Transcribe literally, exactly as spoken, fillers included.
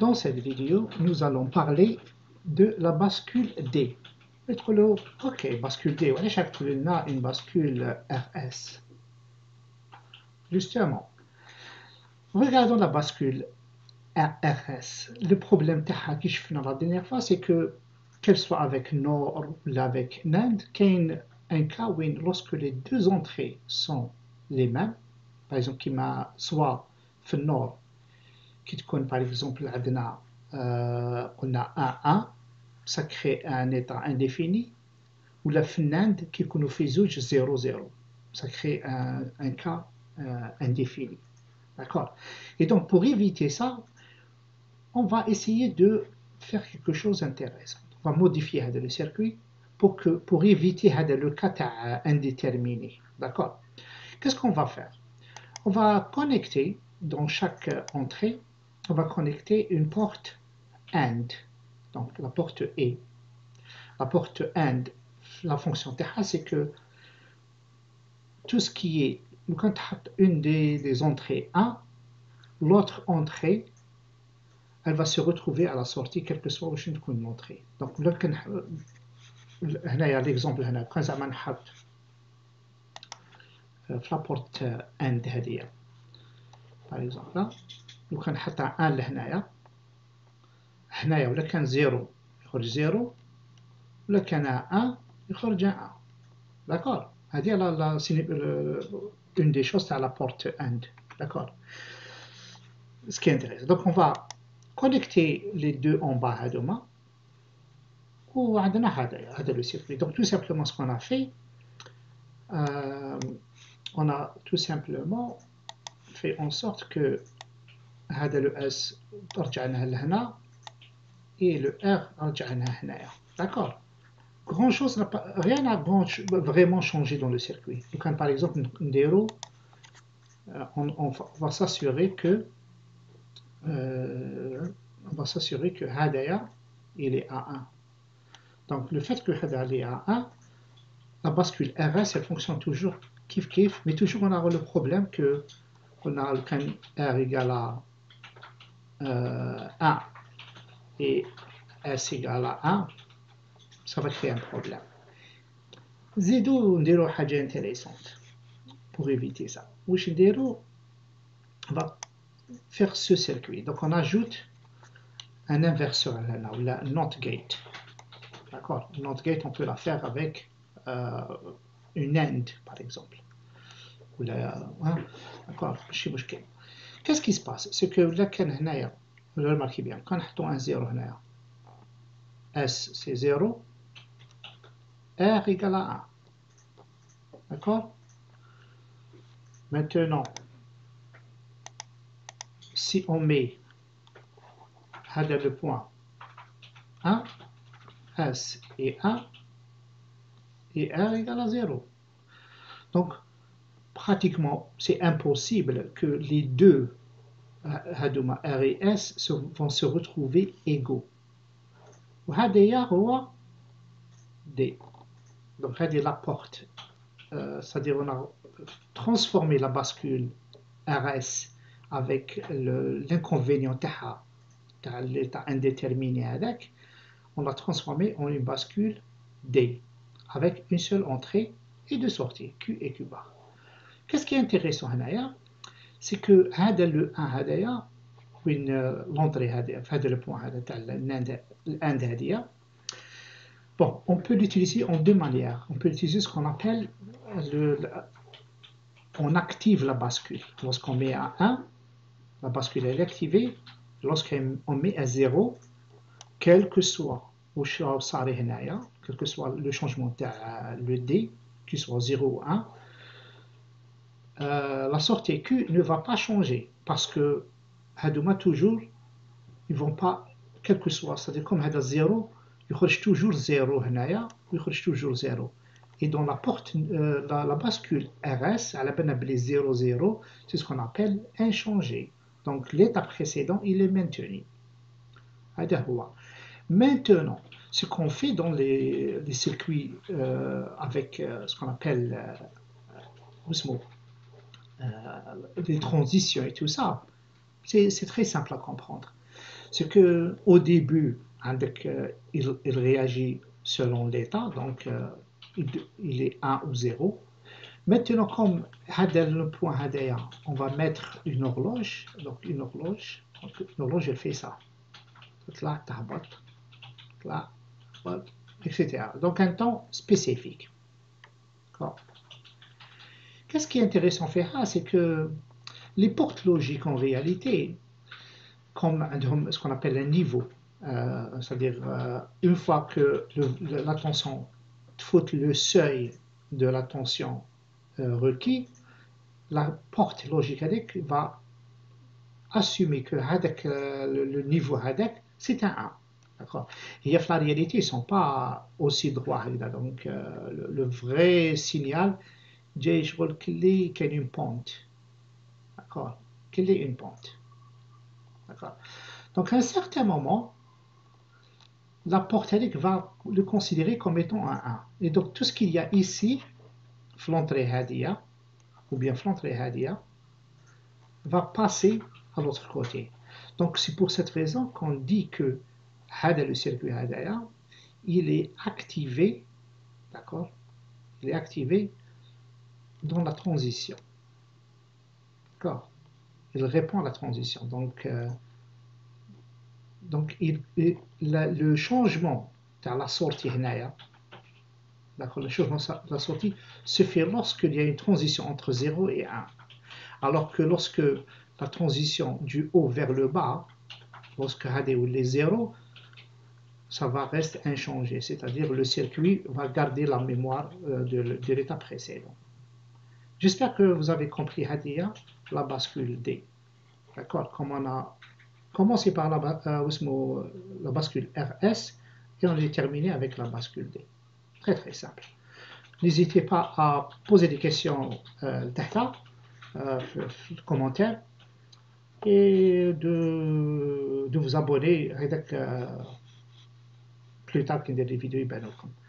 Dans cette vidéo, nous allons parler de la bascule D. Ok, bascule D, on a une bascule R S. Justement, regardons la bascule R S. Le problème que je fais la dernière fois, c'est que, qu'elle soit avec Nord ou avec Nand, qu'il y a un cas où lorsque les deux entrées sont les mêmes, par exemple, qui m'a soit في Nord, qui تكون par exemple عندنا euh, on a un un, ça crée un état indéfini, ou la Finlande qui nous fait زوج zéro zéro, ça crée un, un cas euh, indéfini. D'accord? Et donc pour éviter ça, on va essayer de faire quelque chose d'intéressant. On va modifier le circuit pour, que, pour éviter le cas indéterminé. D'accord? Qu'est-ce qu'on va faire? On va connecter dans chaque entrée, on va connecter une porte AND, donc la porte E. La porte AND, la fonction c'est que tout ce qui est, quand une des, des entrées un, l'autre entrée, elle va se retrouver à la sortie, quelle que soit où je تكون l'entrée. Donc là, هنا يا l'exemple هنا كان زعما نحط في la porte AND هذه par exemple là لو كان نحطها واحد لهنايا هنايا ولا كان زيرو يخرج زيرو ولا كان واحد يخرج واحد. D'accord? هذه لا لا une des choses à la porte AND. D'accord? Ce qui est intéressant. Donc on va connecter les deux en bas هذوما وعندنا هذا هذا le circuit. Donc tout simplement ce qu'on a fait, euh, on a tout simplement fait en sorte que هذا le S رجعناه لهنا et le R رجعناه هنايا. D'accord? Grand chose, rien n'a vraiment changé dans le circuit. Donc, quand, par exemple, on, on, on va s'assurer que euh, on va s'assurer que Hadaya il est à un. Donc le fait que Hadaya est à un, la bascule R S elle fonctionne toujours kiff kiff, mais toujours on a le problème que on a quand R égale à euh, un et S égale à un, ça va créer un problème. Zidou نديرو حاجة intéressante pour éviter ça. واش نديرو؟ on va faire ce circuit. Donc on ajoute un inverseur là, ou la NOT gate. D'accord? NOT gate on peut la faire avec euh, une AND par exemple. Hein? D'accord? Qu'est-ce qui se passe? C'est que là كان هنايا remarquez bien quand نحطو un zéro هنايا S c'est zéro, R égale à un. D'accord? Maintenant, si on met le point un, S et un, et R égale à zéro. Donc, pratiquement, c'est impossible que les deux, R et S, vont se retrouver égaux. وهذا هو D. Donc, c'est la porte. Euh, c'est-à-dire on a transformé la bascule R S avec l'inconvénient de l'état indéterminé avec, on l'a transformé en une bascule D avec une seule entrée et deux sorties, Q et Q bar. Qu'est-ce qui est intéressant c'est que le un l'entrée le point bon, on peut l'utiliser en deux manières. On peut utiliser ce qu'on appelle le, on active la bascule. Lorsqu'on met à un, la bascule est activée. Lorsqu'on met à zéro, quel que soit quel que soit le changement de le D, qu'il soit zéro ou un, euh, la sortie Q ne va pas changer parce que Hadouma toujours, ils vont pas, quel que soit, c'est-à-dire comme Hada zéro, il y toujours zéro, il y toujours zéro. Et dans la porte, euh, la, la bascule R S, à la peine appelée zéro zéro, c'est ce qu'on appelle inchangé. Donc l'état précédent, il est maintenu. Maintenant, ce qu'on fait dans les, les circuits euh, avec euh, ce qu'on appelle euh, euh, les transitions et tout ça, c'est très simple à comprendre. c'est que au début, avec, euh, il, il réagit selon l'état, donc euh, il, il est un ou zéro. Maintenant, comme هذا le point هذايا, on va mettre une horloge, donc une horloge, donc une horloge elle fait ça, تطلع تهبط تطلع تهبط, et cetera. Donc un temps spécifique. Qu'est-ce qui est intéressant à faire, c'est que les portes logiques en réalité, comme ce qu'on appelle un niveau, euh, c'est-à-dire euh, une fois que l'attention faute le seuil de l'attention euh, requis, la porte logique va assumer que هذاك, le, le niveau هذاك, c'est un un. D'accord. Et la réalité, ils ne sont pas aussi droits. Donc, euh, le, le vrai signal, جاي شغل كلي كاين une pente. D'accord. كلي une pente. D'accord. Donc, à un certain moment, la porte va le considérer comme étant un un. Et donc, tout ce qu'il y a ici, l'entrée hadia, ou bien l'entrée hadia, va passer à l'autre côté. Donc, c'est pour cette raison qu'on dit que hada, le circuit hadia, il est activé, d'accord, il est activé dans la transition. D'accord. Il répond à la transition. Donc, euh, donc il, il, la, le changement de la sortie, d'accord, le changement de la sortie se fait lorsqu'il y a une transition entre zéro et un. Alors que lorsque la transition du haut vers le bas, lorsque les zéros, ça va rester inchangé, c'est-à-dire le circuit va garder la mémoire de, de l'état précédent. J'espère que vous avez compris Hadia, la bascule D. D'accord, comme on a commencé par la, euh, la bascule R S et on est terminé avec la bascule D. Très très simple. N'hésitez pas à poser des questions euh, euh, commentaires et de, de vous abonner avec euh, plus tard qu'il y a des vidéos.